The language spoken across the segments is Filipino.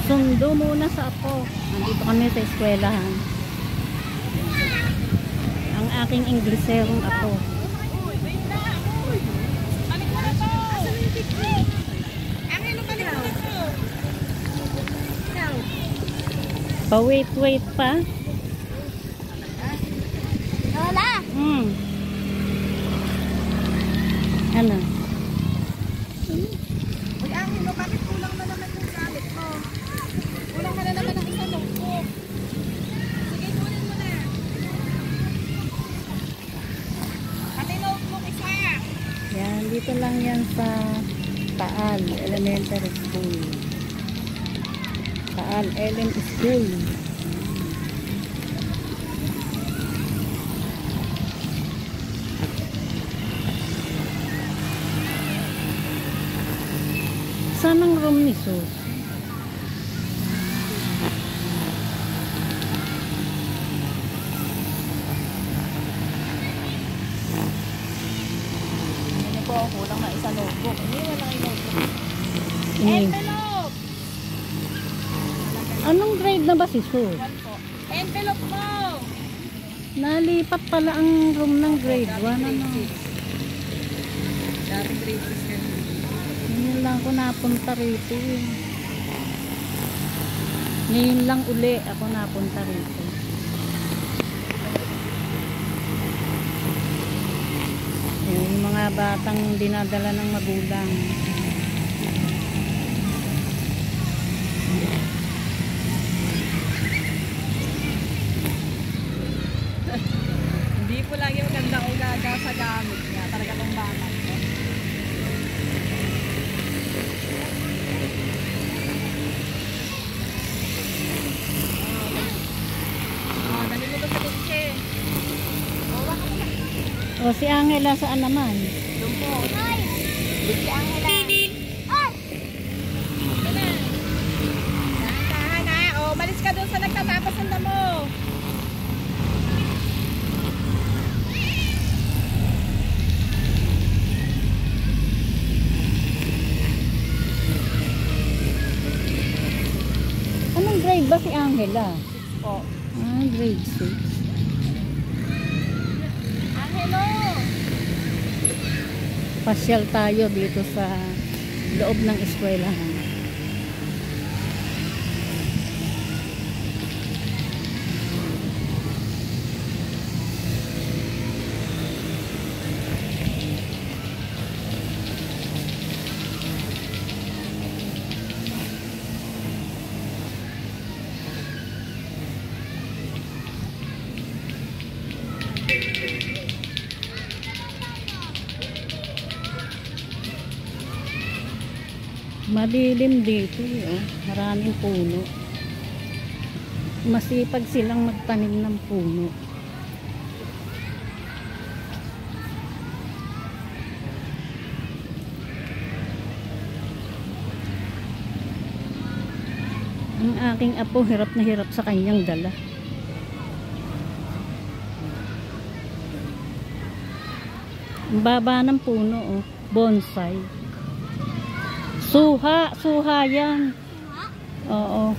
Sundo muna sa apo. Nandito kami sa eskwelahan. Ang aking Ingleserong apo. Pa-wait pa. Lola! Ano? Uy, Angelo, bakit kulang na naman yung gamit mo? Kulang ka na naman ng isang notebook. Sige, kunin mo na. Pati notebook isa. Yan, dito lang yan sa Taal Elementary School. Taal LM School. Saan ang room ni Sus? Hindi po, kulang na isang notebook. Hindi, walang notebook. Envelope! Anong grade na ba si Sus? Envelope mo! Nalipat pala ang room ng grade 1. Ano? Daring grade 6 ka. Ngayon lang ako napunta rito eh. Ngayon lang uli ako napunta rito. Yung mga batang dinadala ng magulang. Hindi po lagi maganda o gaga sa gamit niya. Talaga tong bata ko. Dali mo ba sa kutse? O si Angela saan naman? Doon po. Ay! Si Angela. Ay! Ito na. Dahan na. O, malis ka doon sa nagtatapos ng damo. Anong grade ba si Angela? Po. Grade 6. Angelo! Pasyal tayo dito sa loob ng eskwelahan. Madilim dito eh, oh. Maraming puno. Masipag silang magtanim ng puno. Ang aking apo hirap na hirap sa kanyang dala. Ang baba ng puno, oh. Bonsai. Suha yan. Oo.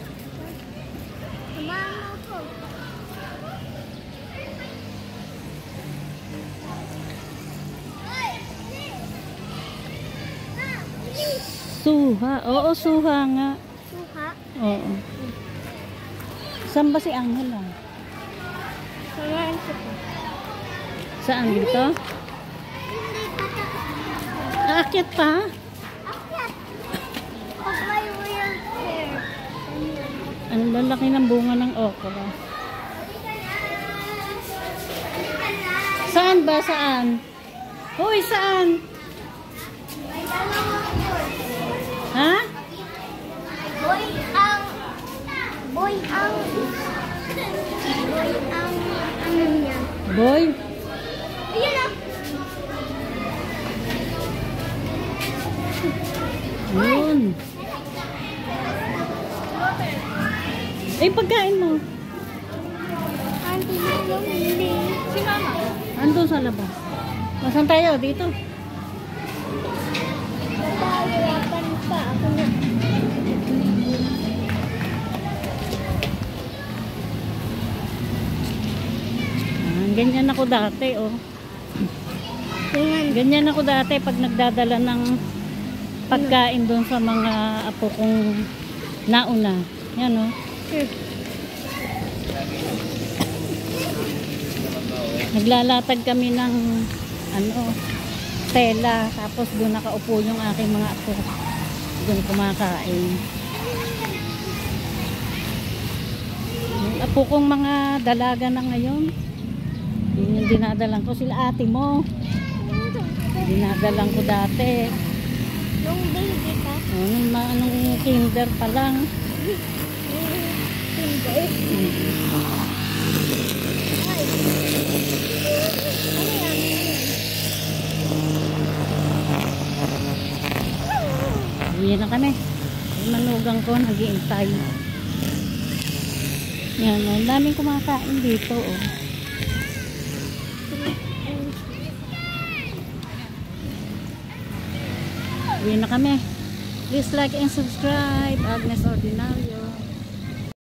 Suha. Oo, suha nga. Suha? Oo. Saan ba si Angela? Saan siya po? Saan dito? Aakyat pa? Ang lalaki ng bunga ng okra. Saan ba? Saan? Hoy, saan? Ha? Boy ang ano niya? Boy? Ayun na! Yun. Eh, pagkain mo. Auntie, hindi. Si Mama. Andun sa labas. Masan tayo? Dito. Natawapan pa ako na. Ganyan ako dati, oh. Ganyan ako dati pag nagdadala ng pagkain doon sa mga apo kong nauna. Yan, oh. Naglalatag kami ng tela, tapos doon nakaupo yung aking mga apo. Doon kumakain. Yung apo kong mga dalaga na ngayon, yun yung dinadalang ko. Sila ate mo. Dinadalang ko dati. Nung baby ka? Nung kinder pa lang. Kinder? Ay. Ano yan? Uwi na kami. Yung manugang ko nag-iintay. Yan, ang daming kumakain dito, oh. Uwi na kami. Please like and subscribe. Agnes Ordinario.